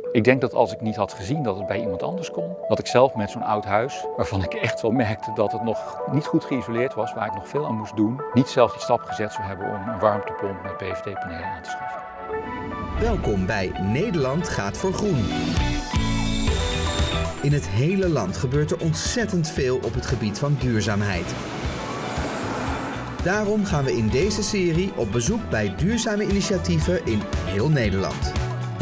Ik denk dat als ik niet had gezien dat het bij iemand anders kon, dat ik zelf met zo'n oud huis, waarvan ik echt wel merkte dat het nog niet goed geïsoleerd was, waar ik nog veel aan moest doen, niet zelf die stap gezet zou hebben om een warmtepomp met PVT-panelen aan te schaffen. Welkom bij Nederland gaat voor groen. In het hele land gebeurt er ontzettend veel op het gebied van duurzaamheid. Daarom gaan we in deze serie op bezoek bij duurzame initiatieven in heel Nederland.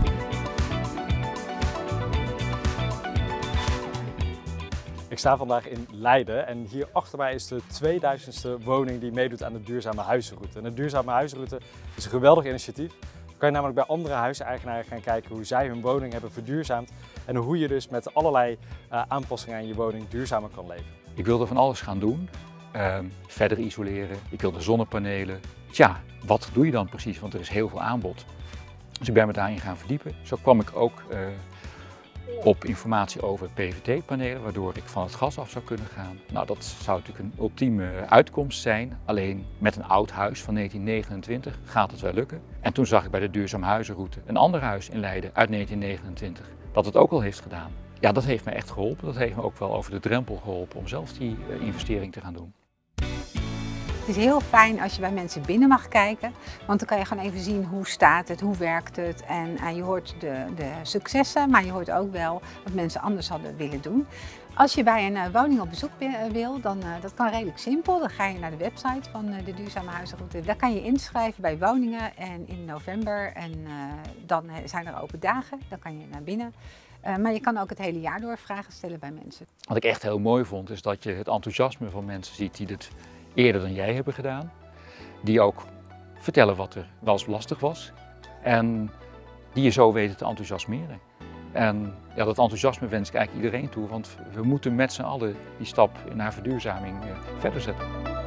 Ik sta vandaag in Leiden en hier achter mij is de 2000ste woning die meedoet aan de duurzame huizenroute. En de duurzame huizenroute is een geweldig initiatief. Dan kan je namelijk bij andere huiseigenaren gaan kijken hoe zij hun woning hebben verduurzaamd en hoe je dus met allerlei aanpassingen aan je woning duurzamer kan leven. Ik wilde van alles gaan doen. Verder isoleren, ik wilde zonnepanelen. Tja, wat doe je dan precies? Want er is heel veel aanbod. Dus ik ben me daarin gaan verdiepen. Zo kwam ik ook op informatie over PVT-panelen, waardoor ik van het gas af zou kunnen gaan. Nou, dat zou natuurlijk een ultieme uitkomst zijn. Alleen met een oud huis van 1929 gaat het wel lukken. En toen zag ik bij de duurzame huizenroute een ander huis in Leiden uit 1929 dat het ook al heeft gedaan. Ja, dat heeft me echt geholpen. Dat heeft me ook wel over de drempel geholpen om zelf die investering te gaan doen. Het is heel fijn als je bij mensen binnen mag kijken, want dan kan je gewoon even zien hoe staat het, hoe werkt het. En je hoort de successen, maar je hoort ook wel wat mensen anders hadden willen doen. Als je bij een woning op bezoek wil, dan dat kan redelijk simpel. Dan ga je naar de website van de Duurzame Huizenroute. Daar kan je inschrijven bij woningen en in november. En dan zijn er open dagen, dan kan je naar binnen. Maar je kan ook het hele jaar door vragen stellen bij mensen. Wat ik echt heel mooi vond, is dat je het enthousiasme van mensen ziet die dit eerder dan jij hebben gedaan. Die ook vertellen wat er wel eens lastig was. En die je zo weten te enthousiasmeren. En ja, dat enthousiasme wens ik eigenlijk iedereen toe, want we moeten met z'n allen die stap naar verduurzaming verder zetten.